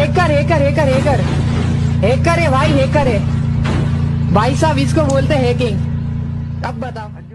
Hacker hacker hacker hacker hacker है भाई, hacker है भाई साहब, इसको बोलते हैकिंग। अब बताओ।